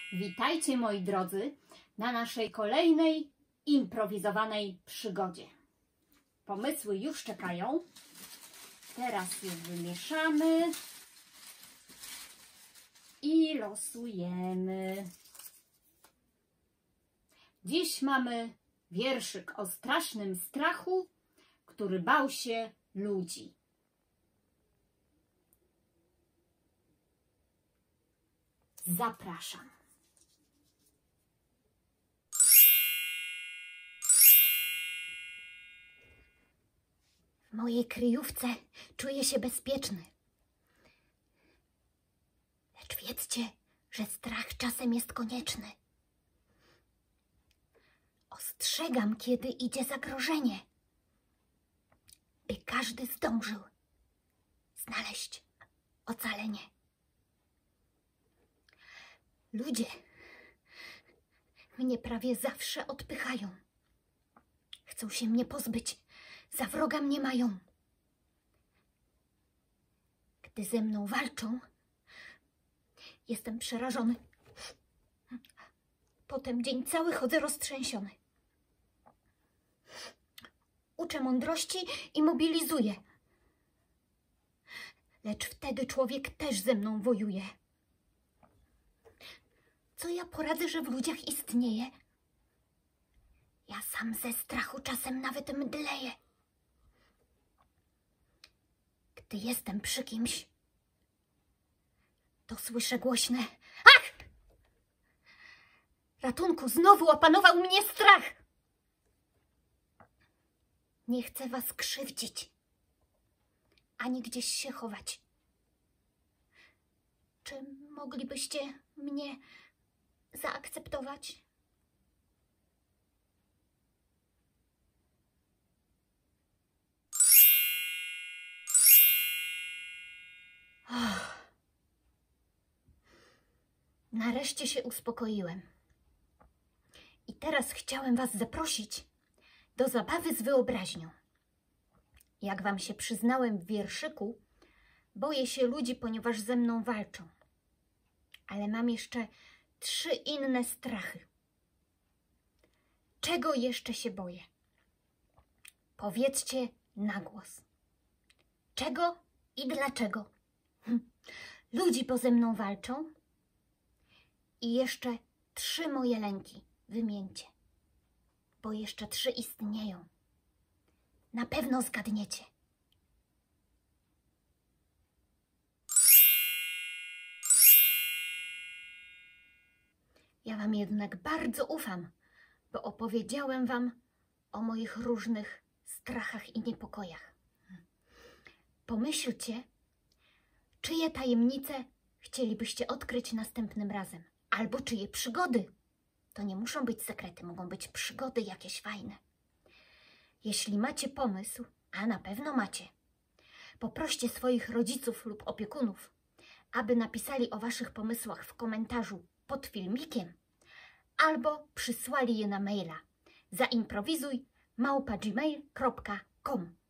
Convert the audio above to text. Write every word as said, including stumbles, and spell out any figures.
Witajcie, moi drodzy, na naszej kolejnej improwizowanej przygodzie. Pomysły już czekają. Teraz je wymieszamy i losujemy. Dziś mamy wierszyk o strasznym strachu, który bał się ludzi. Zapraszam. W mojej kryjówce czuję się bezpieczny. Lecz wiedzcie, że strach czasem jest konieczny. Ostrzegam, kiedy idzie zagrożenie, by każdy zdążył znaleźć ocalenie. Ludzie mnie prawie zawsze odpychają. Chcą się mnie pozbyć, za wroga mnie mają. Gdy ze mną walczą, jestem przerażony. Potem dzień cały chodzę roztrzęsiony. Uczę mądrości i mobilizuję. Lecz wtedy człowiek też ze mną wojuje. Co ja poradzę, że w ludziach istnieje? Ja sam ze strachu czasem nawet mdleję. Gdy jestem przy kimś, to słyszę głośne ach! Ratunku, znowu opanował mnie strach. Nie chcę was krzywdzić, ani gdzieś się chować. Czy moglibyście mnie zaakceptować? Oh. Nareszcie się uspokoiłem. I teraz chciałem was zaprosić do zabawy z wyobraźnią. Jak wam się przyznałem w wierszyku, boję się ludzi, ponieważ ze mną walczą. Ale mam jeszcze trzy inne strachy. Czego jeszcze się boję? Powiedzcie na głos. Czego i dlaczego? Hm. Ludzi, bo ze mną walczą. I jeszcze trzy moje lęki wymieńcie. Bo jeszcze trzy istnieją. Na pewno zgadniecie. Ja wam jednak bardzo ufam, bo opowiedziałem wam o moich różnych strachach i niepokojach. Pomyślcie, czyje tajemnice chcielibyście odkryć następnym razem, albo czyje przygody. To nie muszą być sekrety, mogą być przygody jakieś fajne. Jeśli macie pomysł, a na pewno macie, poproście swoich rodziców lub opiekunów, aby napisali o waszych pomysłach w komentarzu pod filmikiem, albo przysłali je na maila zaimprowizuj małpa gmail kropka com.